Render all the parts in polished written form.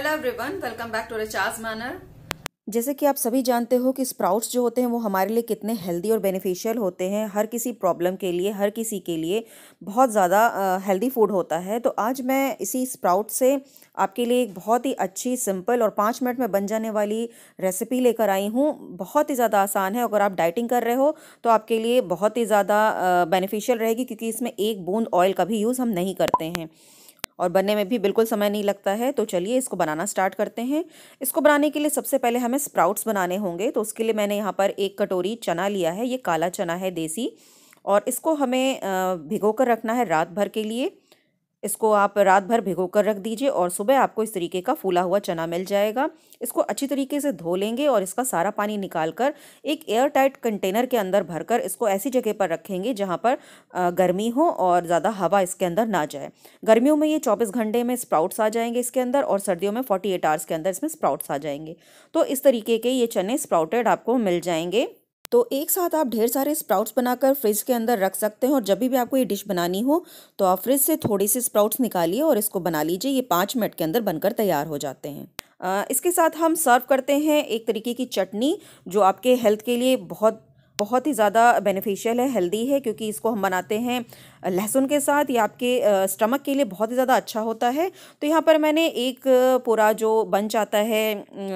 Hello everyone, welcome back to recharge manner. जैसे कि आप सभी जानते हो कि स्प्राउट्स जो होते हैं वो हमारे लिए कितने हेल्दी और बेनिफिशियल होते हैं। हर किसी प्रॉब्लम के लिए, हर किसी के लिए बहुत ज़्यादा हेल्दी फूड होता है। तो आज मैं इसी स्प्राउट से आपके लिए एक बहुत ही अच्छी, सिंपल और 5 मिनट में बन जाने वाली रेसिपी लेकर आई हूँ। बहुत ही ज़्यादा आसान है। अगर आप डाइटिंग कर रहे हो तो आपके लिए बहुत ही ज़्यादा बेनिफिशियल रहेगी, क्योंकि इसमें एक बूंद ऑयल का भी यूज़ हम नहीं करते हैं और बनने में भी बिल्कुल समय नहीं लगता है। तो चलिए इसको बनाना स्टार्ट करते हैं। इसको बनाने के लिए सबसे पहले हमें स्प्राउट्स बनाने होंगे। तो उसके लिए मैंने यहाँ पर 1 कटोरी चना लिया है। ये काला चना है, देसी, और इसको हमें भिगो कर रखना है रात भर के लिए। इसको आप रात भर भिगो कर रख दीजिए और सुबह आपको इस तरीके का फूला हुआ चना मिल जाएगा। इसको अच्छी तरीके से धो लेंगे और इसका सारा पानी निकाल कर एक एयर टाइट कंटेनर के अंदर भरकर इसको ऐसी जगह पर रखेंगे जहाँ पर गर्मी हो और ज़्यादा हवा इसके अंदर ना जाए। गर्मियों में ये 24 घंटे में स्प्राउट्स आ जाएंगे इसके अंदर, और सर्दियों में 48 आवर्स के अंदर इसमें स्प्राउट्स आ जाएंगे। तो इस तरीके के ये चने स्प्राउटेड आपको मिल जाएंगे। तो एक साथ आप ढेर सारे स्प्राउट्स बनाकर फ्रिज के अंदर रख सकते हैं, और जब भी आपको ये डिश बनानी हो तो आप फ्रिज से थोड़ी सी स्प्राउट्स निकालिए और इसको बना लीजिए। ये 5 मिनट के अंदर बनकर तैयार हो जाते हैं। इसके साथ हम सर्व करते हैं एक तरीके की चटनी, जो आपके हेल्थ के लिए बहुत बहुत ही ज़्यादा बेनिफिशियल है, हेल्दी है, क्योंकि इसको हम बनाते हैं लहसुन के साथ। ये आपके स्टमक के लिए बहुत ही ज़्यादा अच्छा होता है। तो यहाँ पर मैंने एक पूरा जो बंच आता है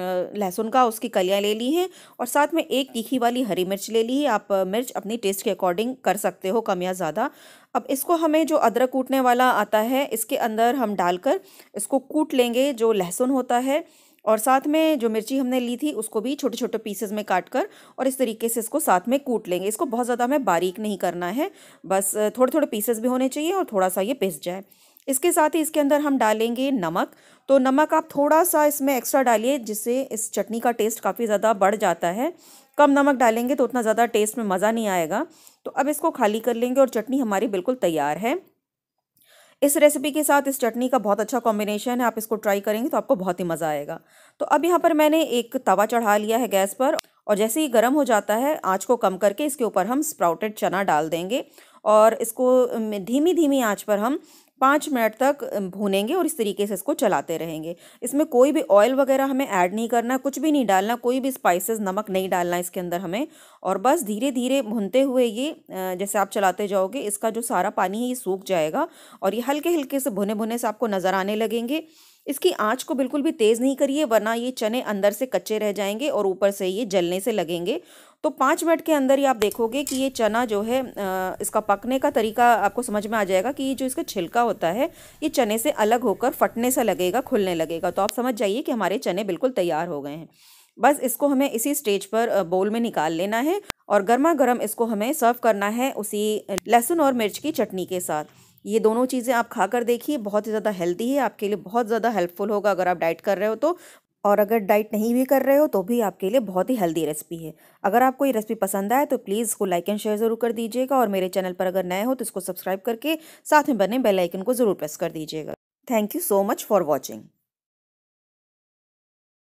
लहसुन का, उसकी कलियाँ ले ली हैं, और साथ में एक तीखी वाली हरी मिर्च ले ली है। आप मिर्च अपनी टेस्ट के अकॉर्डिंग कर सकते हो, कम या ज़्यादा। अब इसको हमें जो अदरक कूटने वाला आता है इसके अंदर हम डालकर इसको कूट लेंगे, जो लहसुन होता है, और साथ में जो मिर्ची हमने ली थी उसको भी छोटे छोटे पीसेस में काट कर और इस तरीके से इसको साथ में कूट लेंगे। इसको बहुत ज़्यादा हमें बारीक नहीं करना है, बस थोड़े थोड़े पीसेस भी होने चाहिए और थोड़ा सा ये पिस जाए। इसके साथ ही इसके अंदर हम डालेंगे नमक। तो नमक आप थोड़ा सा इसमें एक्स्ट्रा डालिए, जिससे इस चटनी का टेस्ट काफ़ी ज़्यादा बढ़ जाता है। कम नमक डालेंगे तो उतना ज़्यादा टेस्ट में मज़ा नहीं आएगा। तो अब इसको खाली कर लेंगे और चटनी हमारी बिल्कुल तैयार है। इस रेसिपी के साथ इस चटनी का बहुत अच्छा कॉम्बिनेशन है। आप इसको ट्राई करेंगे तो आपको बहुत ही मज़ा आएगा। तो अब यहाँ पर मैंने एक तवा चढ़ा लिया है गैस पर, और जैसे ही गर्म हो जाता है आंच को कम करके इसके ऊपर हम स्प्राउटेड चना डाल देंगे, और इसको धीमी धीमी आंच पर हम 5 मिनट तक भूनेंगे और इस तरीके से इसको चलाते रहेंगे। इसमें कोई भी ऑयल वगैरह हमें ऐड नहीं करना, कुछ भी नहीं डालना, कोई भी स्पाइसेस, नमक नहीं डालना इसके अंदर हमें। और बस धीरे धीरे भूनते हुए ये जैसे आप चलाते जाओगे इसका जो सारा पानी है ये सूख जाएगा, और ये हल्के हल्के से भुने भुने से आपको नज़र आने लगेंगे। इसकी आंच को बिल्कुल भी तेज़ नहीं करिए, वरना ये चने अंदर से कच्चे रह जाएंगे और ऊपर से ये जलने से लगेंगे। तो 5 मिनट के अंदर ही आप देखोगे कि ये चना जो है इसका पकने का तरीका आपको समझ में आ जाएगा कि ये जो इसका छिलका होता है ये चने से अलग होकर फटने से लगेगा, खुलने लगेगा। तो आप समझ जाइए कि हमारे चने बिल्कुल तैयार हो गए हैं। बस इसको हमें इसी स्टेज पर बोल में निकाल लेना है, और गर्मा गर्म इसको हमें सर्व करना है उसी लहसुन और मिर्च की चटनी के साथ। ये दोनों चीज़ें आप खाकर देखिए, बहुत ही ज़्यादा हेल्दी है, आपके लिए बहुत ज़्यादा हेल्पफुल होगा अगर आप डाइट कर रहे हो तो। और अगर डाइट नहीं भी कर रहे हो तो भी आपके लिए बहुत ही हेल्दी रेसिपी है। अगर आपको ये रेसिपी पसंद आए तो प्लीज़ इसको लाइक एंड शेयर ज़रूर कर दीजिएगा, और मेरे चैनल पर अगर नए हो तो इसको सब्सक्राइब करके साथ में बने बेल आइकन को ज़रूर प्रेस कर दीजिएगा। Thank you so much for watching.